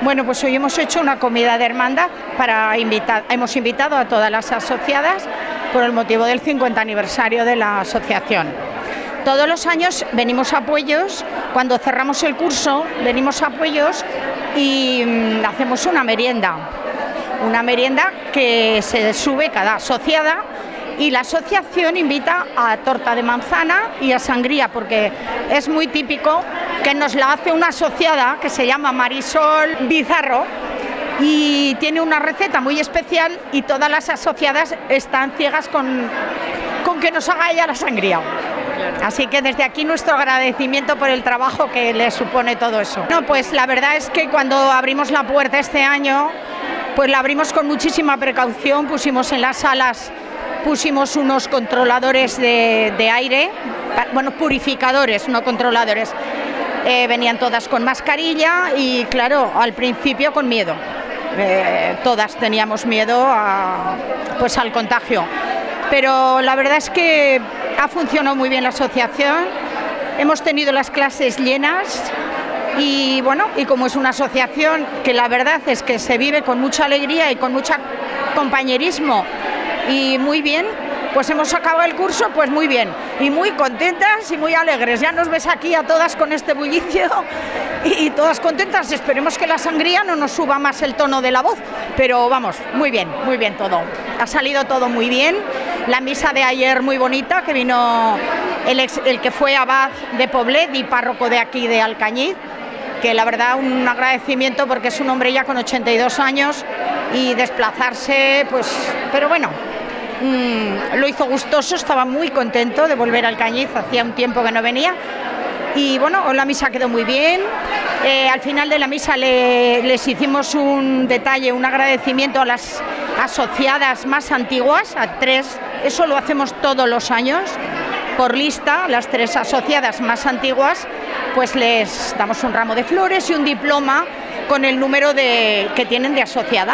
Bueno, pues hoy hemos hecho una comida de hermandad hemos invitado a todas las asociadas por el motivo del 50 aniversario de la asociación. Todos los años venimos a Puellos, cuando cerramos el curso venimos a Puellos y hacemos una merienda que se sube cada asociada, y la asociación invita a torta de manzana y a sangría, porque es muy típico que nos la hace una asociada que se llama Marisol Bizarro y tiene una receta muy especial, y todas las asociadas están ciegas con que nos haga ella la sangría. Así que desde aquí nuestro agradecimiento por el trabajo que le supone todo eso. No, pues la verdad es que cuando abrimos la puerta este año, pues la abrimos con muchísima precaución. Pusimos en las salas unos controladores de aire, bueno, purificadores, no controladores. Venían todas con mascarilla y claro, al principio con miedo. Todas teníamos miedo al contagio. Pero la verdad es que ha funcionado muy bien la asociación. Hemos tenido las clases llenas y bueno, y como es una asociación que la verdad es que se vive con mucha alegría y con mucho compañerismo y muy bien, pues hemos acabado el curso pues muy bien y muy contentas y muy alegres. Ya nos ves aquí a todas con este bullicio y todas contentas. Esperemos que la sangría no nos suba más el tono de la voz, pero vamos, muy bien todo. Ha salido todo muy bien. La misa de ayer muy bonita, que vino el que fue abad de Poblet y párroco de aquí de Alcañiz, que la verdad un agradecimiento porque es un hombre ya con 82 años y desplazarse, pues, pero bueno, lo hizo gustoso, estaba muy contento de volver a Alcañiz, hacía un tiempo que no venía. Y bueno, la misa quedó muy bien. Al final de la misa les hicimos un detalle, un agradecimiento a las asociadas más antiguas, a 3, eso lo hacemos todos los años, por lista, las 3 asociadas más antiguas, pues les damos un ramo de flores y un diploma con el número que tienen de asociada.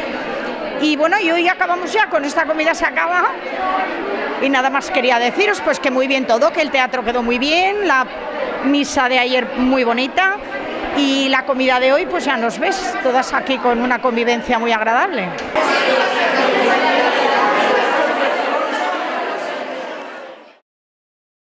Y bueno, y hoy acabamos ya, con esta comida se acaba. Y nada más quería deciros, pues que muy bien todo, que el teatro quedó muy bien, la misa de ayer muy bonita y la comida de hoy, pues ya nos ves, todas aquí con una convivencia muy agradable.